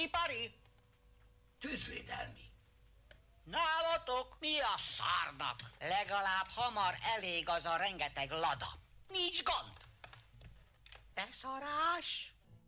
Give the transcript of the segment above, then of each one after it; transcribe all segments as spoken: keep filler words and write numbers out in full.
Ipari? Tűzvédelmi. Nálatok mi a szárnak? Legalább hamar elég az a rengeteg lada. Nincs gond. Beszarás?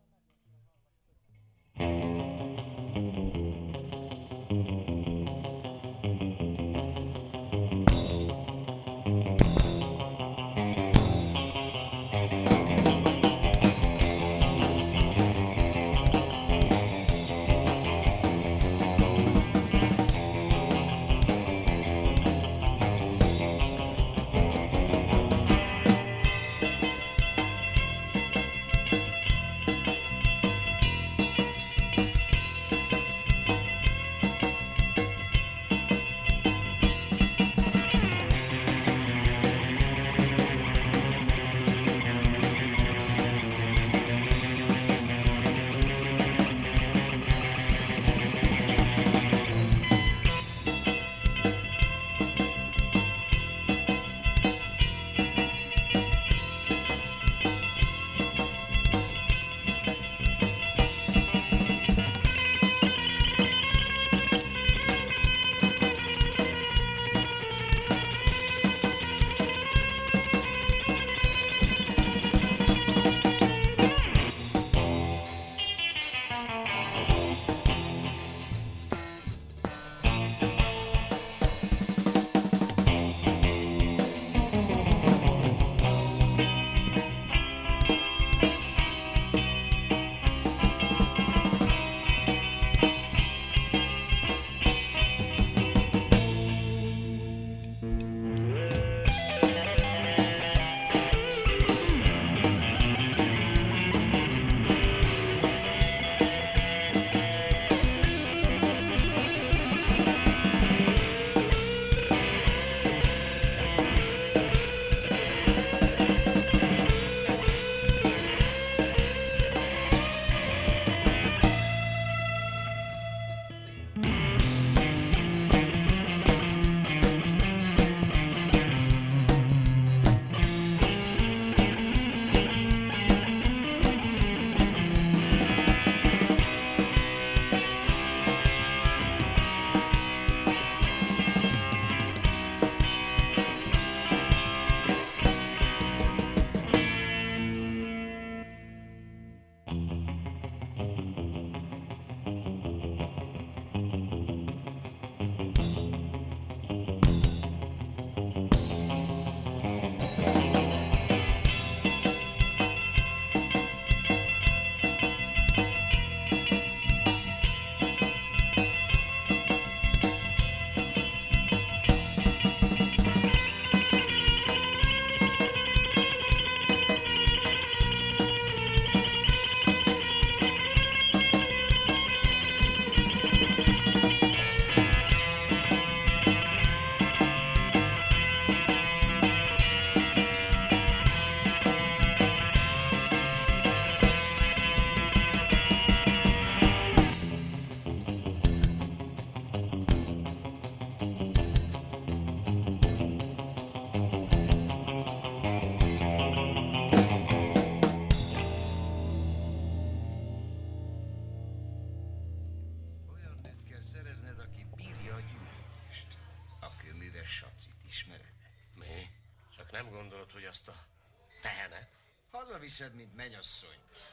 Nem gondolod, hogy azt a tehenet? Hazaviszed, mint mennyasszonyt.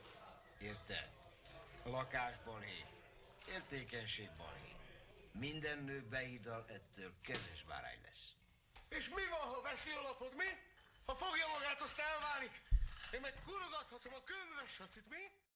Érted? Lakásbalhé, értékenység balhé. Minden nő beidal, ettől kezes bárány lesz. És mi van, ha veszi a lapot, mi? Ha fogja magát, azt elválik. Én meg kurogathatom a könyves sacit, mi?